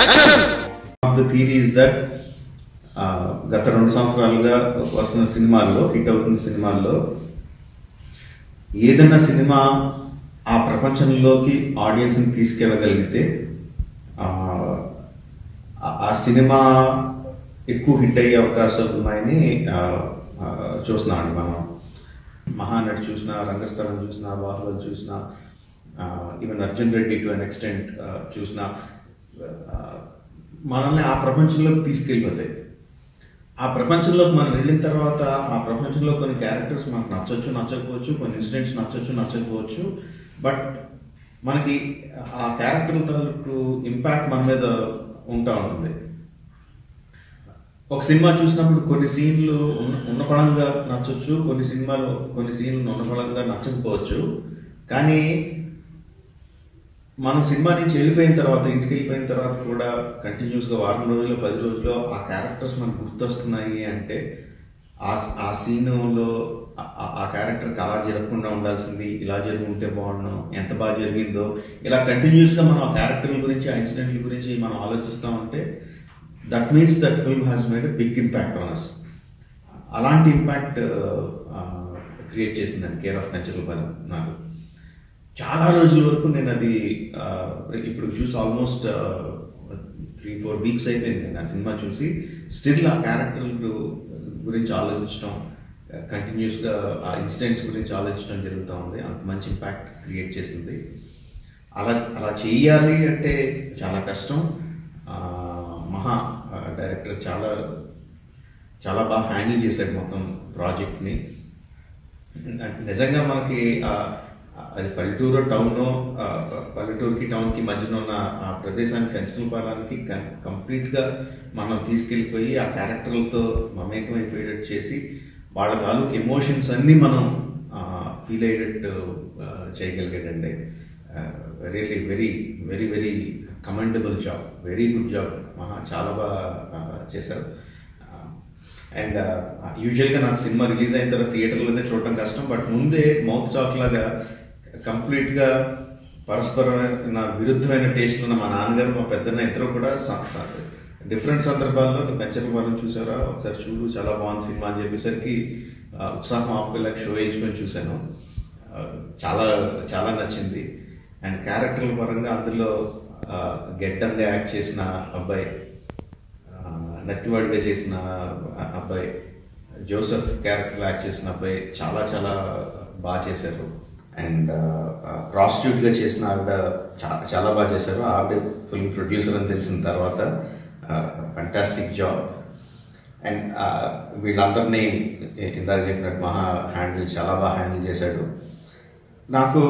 The theory is that గత 2 సంవత్సరాలుగా వస్తున్న సినిమాల్లో, హిట్ అవుతున్న సినిమాల్లో ఏదైనా సినిమా ఆ ప్రపంచంలోకి ఆడియన్స్ని తీసుకెళ్ళగలిగితే ఆ సినిమా ఎక్కువ హిట్ అయ్యే అవకాశాలు ఉన్నాయని చూస్తున్నామండి. మనం మహానటి చూసినా, రంగస్థలం చూసినా, బాహుబలి చూసినా, even Arjun Reddy to an extent చూసినా మనల్ని ఆ ప్రపంచంలోకి తీసుకెళ్ళిపోతాయి. ఆ ప్రపంచంలోకి మనం వెళ్ళిన తర్వాత ఆ ప్రపంచంలో కొన్ని క్యారెక్టర్స్ మనకు నచ్చవచ్చు, నచ్చకపోవచ్చు, కొన్ని ఇన్సిడెంట్స్ నచ్చవచ్చు, నచ్చకపోవచ్చు. బట్ మనకి ఆ క్యారెక్టర్ తాలూకు ఇంపాక్ట్ మన మీద ఉంటా ఉంటుంది. ఒక సినిమా చూసినప్పుడు కొన్ని సీన్లు ఉన్నపడంగా నచ్చవచ్చు, కొన్ని సీన్లు ఉన్నపడంగా నచ్చకపోవచ్చు. కానీ మనం సినిమా నుంచి వెళ్ళిపోయిన తర్వాత, ఇంటికి వెళ్ళిపోయిన తర్వాత కూడా కంటిన్యూస్గా వారం రోజుల్లో 10 రోజుల్లో ఆ క్యారెక్టర్స్ మనకు గుర్తొస్తున్నాయి అంటే ఆ సీనులో ఆ క్యారెక్టర్కి అలా జరగకుండా ఉండాల్సింది, ఇలా జరుగుంటే బాగుండు, ఎంత బాగా జరిగిందో, ఇలా కంటిన్యూస్గా మనం ఆ క్యారెక్టర్ల గురించి, ఆ ఇన్సిడెంట్ల గురించి మనం ఆలోచిస్తామంటే that means that film has made a big impact on us. అలాంటి ఇంపాక్ట్ క్రియేట్ చేసిందండి కేర్ ఆఫ్ కంచరలపాలెం. నాకు చాలా రోజుల వరకు నేను అది ఇప్పుడు చూసి ఆల్మోస్ట్ 3-4 వీక్స్ అయిపోయింది నేను ఆ సినిమా చూసి. స్టిల్ ఆ క్యారెక్టర్ గురించి ఆలోచించడం, కంటిన్యూస్గా ఆ ఇన్సిడెంట్స్ గురించి ఆలోచించడం జరుగుతూ ఉంది. అంత మంచి ఇంపాక్ట్ క్రియేట్ చేసింది. అలా చేయాలి అంటే చాలా కష్టం. మహా డైరెక్టర్ చాలా బాగా హ్యాండిల్ చేశాడు మొత్తం ప్రాజెక్ట్ని. నిజంగా మనకి అది పల్లెటూరు టౌను, పల్లెటూరుకి టౌన్కి మధ్యన ఉన్న ఆ ప్రదేశానికి, కంచరలపాలెంకి కంప్లీట్గా మనం తీసుకెళ్ళిపోయి ఆ క్యారెక్టర్లతో మమేకమైపోయేటట్టు చేసి వాళ్ళ తాలూకు ఎమోషన్స్ అన్నీ మనం ఫీల్ అయ్యేటట్టు చేయగలిగాడండి. Really very very very commendable job, very good job. మహా చాలా బాగా చేశారు. అండ్ యూజువల్గా నాకు సినిమా రిలీజ్ అయిన తర్వాత థియేటర్లోనే చూడటం కష్టం. బట్ ముందే మౌత్ టాక్ లాగా కంప్లీట్గా పరస్పరమైన విరుద్ధమైన టేస్ట్లు ఉన్న మా నాన్నగారు, మా పెద్దన్న ఇద్దరు కూడా డిఫరెంట్ సందర్భాల్లో నువ్వు కంచరలపాలెం చూసారా, ఒకసారి చూడు, చాలా బాగుంది సినిమా అని చెప్పేసరికి ఉత్సాహం ఆపులకు షో వేయించుకొని చూశాను. చాలా చాలా నచ్చింది. అండ్ క్యారెక్టర్ల పరంగా అందులో గెడ్డంగా యాక్ట్ చేసిన అబ్బాయి, నత్తివాడిగా చేసిన అబ్బాయి, జోసెఫ్ క్యారెక్టర్లో యాక్ట్ చేసిన అబ్బాయి చాలా చాలా బాగా చేశారు. అండ్ ప్రాస్టిట్యూట్గా చేసిన ఆవిడ చాలా బాగా చేశారు. ఆవిడ ఫిల్మ్ ప్రొడ్యూసర్ అని తెలిసిన తర్వాత ఫంటాస్టిక్ జాబ్. అండ్ వీళ్ళందరినీ ఇందాక చెప్పినట్టు మహా చాలా బాగా హ్యాండిల్ చేశాడు. నాకు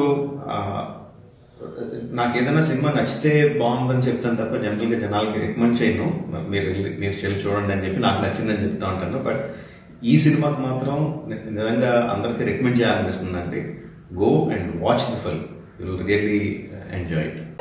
ఏదైనా సినిమా నచ్చితే బాగుందని చెప్తాను తప్ప జనరల్గా జనాలకి రికమెండ్ చేయను. మీరు చెల్లి చూడండి అని చెప్పి నాకు నచ్చిందని చెప్తా ఉంటాను. బట్ ఈ సినిమాకి మాత్రం నిజంగా అందరికీ రికమెండ్ చేయాలనిపిస్తుందండి. Go and watch the film. You will really enjoy it.